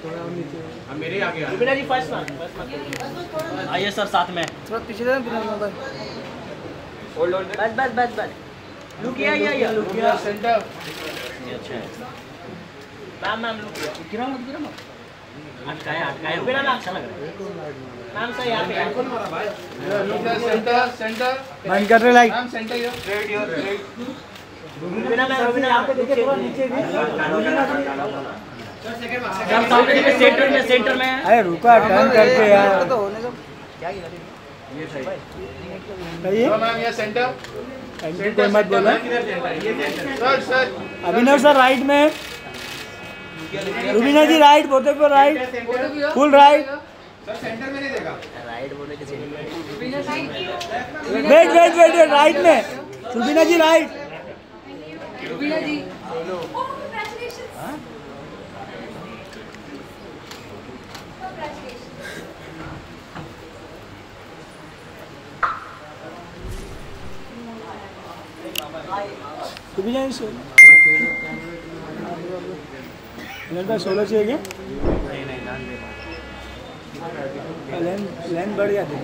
अब मेरे आगे रुबीना जी फर्स्ट मार्क आइए सर साथ में थोड़ा पीछे जाना बिना मोबाइल होल्ड होल्ड बस बस बस बस लुक या लुक या सेंटर ये अच्छा है मैम लुक गिरा मत अटकाया रुबीना मैम अच्छा लग रहा है मैम सर यहां पे कौन मारा भाई लुक सेंटर बंद कर रहे light ma'am centre your straight Rubina यहां पे देखिए थोड़ा नीचे भी सेंटर में अरे रुका टर्न करके यार तो होने दो क्या गिरा ये सही सही है मैम ये सेंटर कोई मत बोला सर अभिनव सर राइट में रुबीना जी राइट बोते पर right full right sir centre में नहीं देगा राइट बोले के वेट राइट में रुबीना जी राइट रुबीना जी रुबीना जी सोलह चाहिए क्या लेंथ बढ़ गया